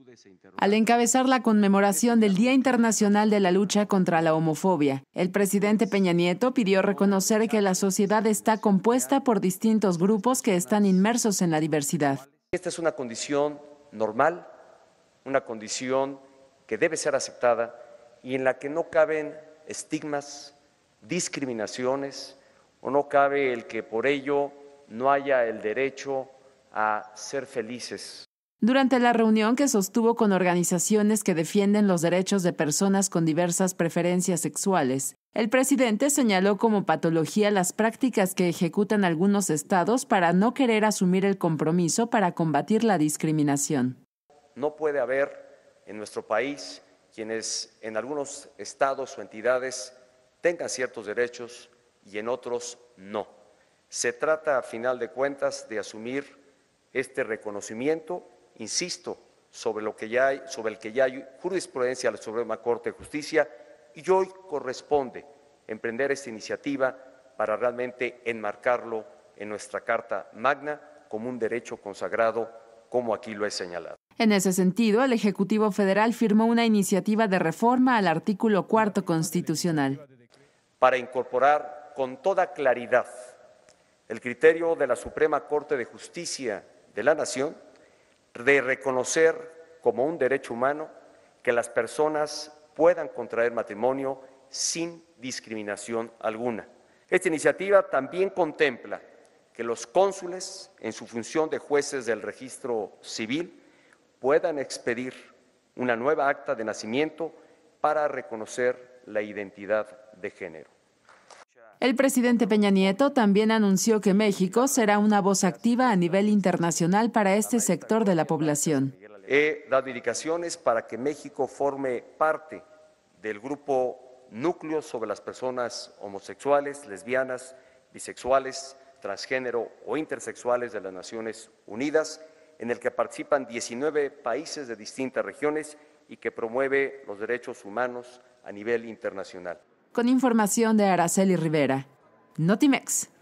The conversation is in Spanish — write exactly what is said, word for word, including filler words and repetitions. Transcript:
Al encabezar la conmemoración del Día Internacional de la Lucha contra la Homofobia, el presidente Peña Nieto pidió reconocer que la sociedad está compuesta por distintos grupos que están inmersos en la diversidad. Esta es una condición normal, una condición que debe ser aceptada y en la que no caben estigmas, discriminaciones, o no cabe el que por ello no haya el derecho a ser felices. Durante la reunión que sostuvo con organizaciones que defienden los derechos de personas con diversas preferencias sexuales, el presidente señaló como patología las prácticas que ejecutan algunos estados para no querer asumir el compromiso para combatir la discriminación. No puede haber en nuestro país quienes en algunos estados o entidades tengan ciertos derechos y en otros no. Se trata, a final de cuentas, de asumir este reconocimiento, insisto, sobre lo que ya hay, sobre el que ya hay jurisprudencia de la Suprema Corte de Justicia, y hoy corresponde emprender esta iniciativa para realmente enmarcarlo en nuestra Carta Magna como un derecho consagrado, como aquí lo he señalado. En ese sentido, el Ejecutivo Federal firmó una iniciativa de reforma al artículo cuarto constitucional. Para incorporar con toda claridad el criterio de la Suprema Corte de Justicia de la Nación de reconocer como un derecho humano que las personas puedan contraer matrimonio sin discriminación alguna. Esta iniciativa también contempla que los cónsules, en su función de jueces del registro civil, puedan expedir una nueva acta de nacimiento para reconocer la identidad de género. El presidente Peña Nieto también anunció que México será una voz activa a nivel internacional para este sector de la población. He dado indicaciones para que México forme parte del grupo núcleo sobre las personas homosexuales, lesbianas, bisexuales, transgénero o intersexuales de las Naciones Unidas, en el que participan diecinueve países de distintas regiones y que promueve los derechos humanos a nivel internacional. Con información de Araceli Rivera, Notimex.